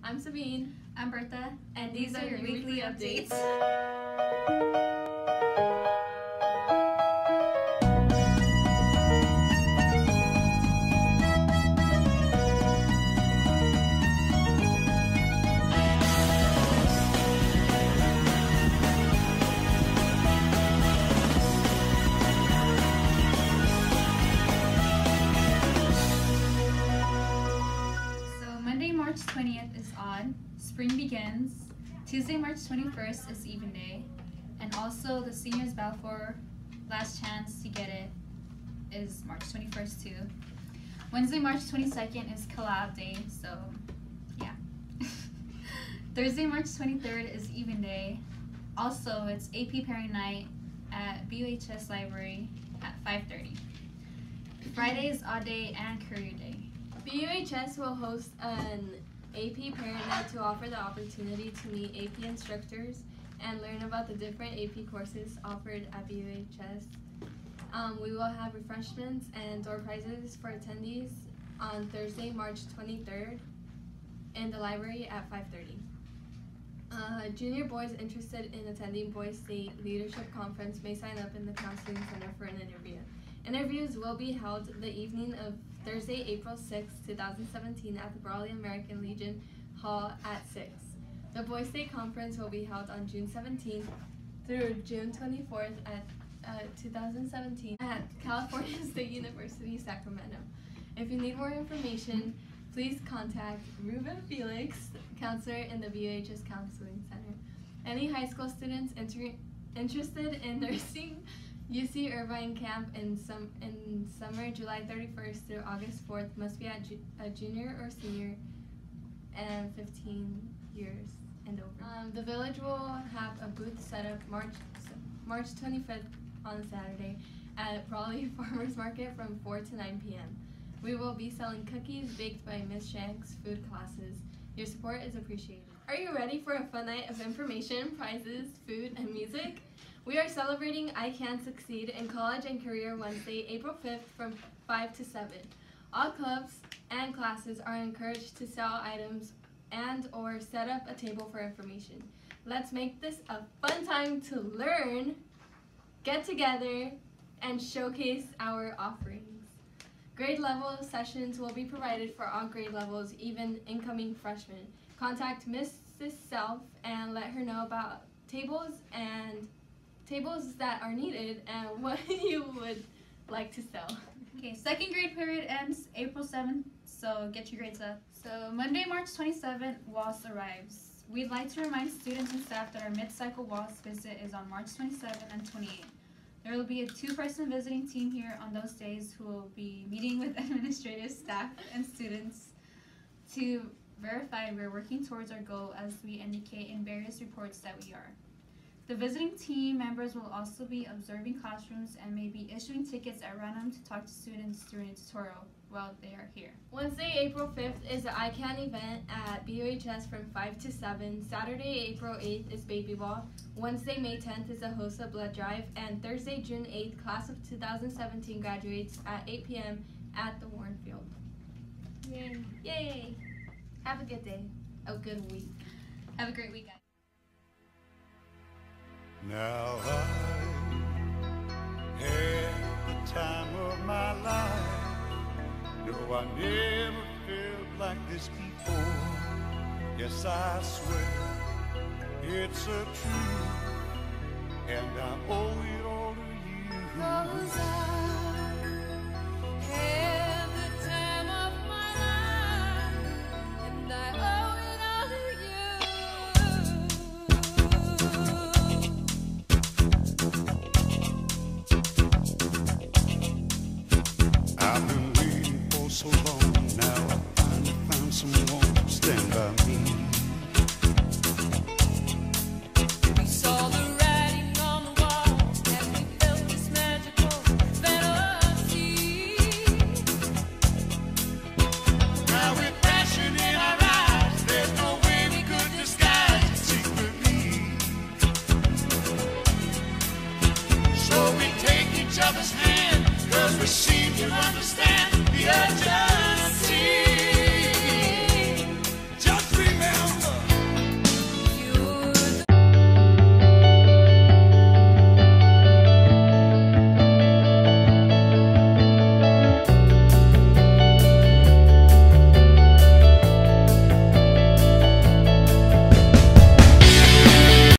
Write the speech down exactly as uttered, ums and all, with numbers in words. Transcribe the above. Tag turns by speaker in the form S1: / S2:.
S1: I'm Sabine.
S2: I'm Bertha.
S1: And these are your weekly updates.
S2: March twentieth is odd, spring begins. Tuesday, March twenty-first is even day. And also the seniors Balfour last chance to get it is March twenty-first too. Wednesday, March twenty-second is collab day, so yeah. Thursday, March twenty-third is even day. Also, it's A P pairing night at B U H S Library at five thirty. Friday is odd day and career day.
S1: B U H S will host an A P parent night to offer the opportunity to meet A P instructors and learn about the different A P courses offered at B U H S. Um, we will have refreshments and door prizes for attendees on Thursday, March twenty-third in the library at five thirty. Uh, junior boys interested in attending Boys State Leadership Conference may sign up in the Counseling Center for an interview. Interviews will be held the evening of Thursday, April sixth, two thousand seventeen at the Brawley American Legion Hall at six. The Boys State Conference will be held on June seventeenth through June twenty-fourth at uh, two thousand seventeen at California State University, Sacramento. If you need more information, please contact Ruben Felix, counselor in the B U H S Counseling Center. Any high school students inter interested in nursing U C Irvine Camp in, some, in summer, July thirty-first through August fourth, must be at ju a junior or senior and fifteen years and over. Um, the village will have a booth set up March, March twenty-fifth on Saturday at Brawley Farmers Market from four to nine p m We will be selling cookies baked by Miss Shank's food classes. Your support is appreciated. Are you ready for a fun night of information, prizes, food, and music? We are celebrating I Can Succeed in College and Career Wednesday, April fifth from five to seven. All clubs and classes are encouraged to sell items and or set up a table for information. Let's make this a fun time to learn, get together, and showcase our offerings. Grade level sessions will be provided for all grade levels, even incoming freshmen. Contact Missus Self and let her know about tables and tables that are needed and what you would like to sell.
S2: Okay, second grade period ends April seventh, so get your grades up. So Monday, March twenty-seventh, W A S arrives. We'd like to remind students and staff that our mid-cycle W A S visit is on March twenty-seventh and twenty-eighth. There will be a two-person visiting team here on those days who will be meeting with administrative staff and students to verify we're working towards our goal as we indicate in various reports that we are. The visiting team members will also be observing classrooms and may be issuing tickets at random to talk to students during a tutorial while they are here.
S1: Wednesday, April fifth is the I CAN event at B U H S from five to seven. Saturday, April eighth is Baby Ball. Wednesday, May tenth is the HOSA Blood Drive. And Thursday, June eighth, class of two thousand seventeen graduates at eight p m at the Warren Field. Yay. Yay! Have a good day. A good week.
S2: Have a great week, guys.
S3: Now I had the time of my life. No, I never felt like this before. Yes, I swear it's a truth, and I owe it all to you. 'Cause I